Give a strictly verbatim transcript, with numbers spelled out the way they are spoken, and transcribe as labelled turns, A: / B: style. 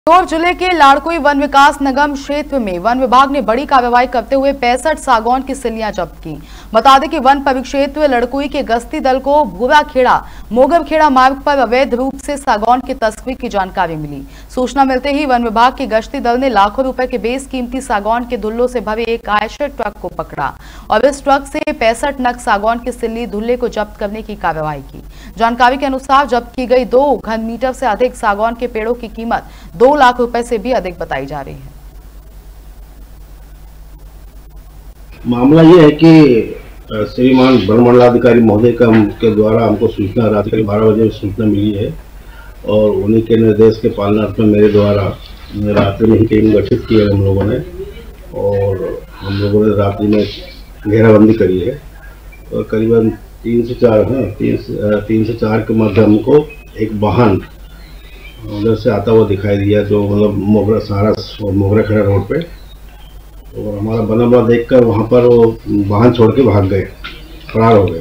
A: इंदौर जिले के लाड़कुई वन विकास निगम क्षेत्र में वन विभाग ने बड़ी कार्रवाई करते हुए पैंसठ सागौन की सिल्लियां जब्त की। बता दें कि वन परिक्षेत्र लड़कुई के गश्ती दल को भूरा खेड़ा मोगम खेड़ा मार्ग पर अवैध रूप से सागौन की तस्करी की जानकारी मिली। सूचना मिलते ही वन विभाग के गश्ती दल ने लाखों रुपए के बेस कीमती सागौन के दुल्लों से भरे एक आयशर ट्रक को पकड़ा और इस ट्रक से पैंसठ नग सागौन की सिल्ली दुल्ले को जब्त करने की कार्रवाई की। जानकारी के अनुसार जब्त की गई दो घन मीटर से अधिक सागौन के पेड़ों की कीमत दो लाख रुपए से भी अधिक बताई जा रही है।
B: मामला ये है कि श्रीमान वन मंडलाधिकारी महोदय का के द्वारा हमको सूचना रात के बारह बजे सूचना मिली है और उन्हीं के निर्देश के पालनार्थ में मेरे द्वारा रात्रि में ही टीम गठित की है हम लोगों ने और हम लोगों ने रात्रि में घेराबंदी करी है और करीबन तीन से चार है तीन से तीन से चार के मध्य हमको एक वाहन उधर से आता हुआ दिखाई दिया जो मतलब मोगरा सहारा मोगरा खेड़ा रोड पे और हमारा बना हुआ देखकर वहाँ पर वो वाहन छोड़ के भाग गए, फरार हो गए।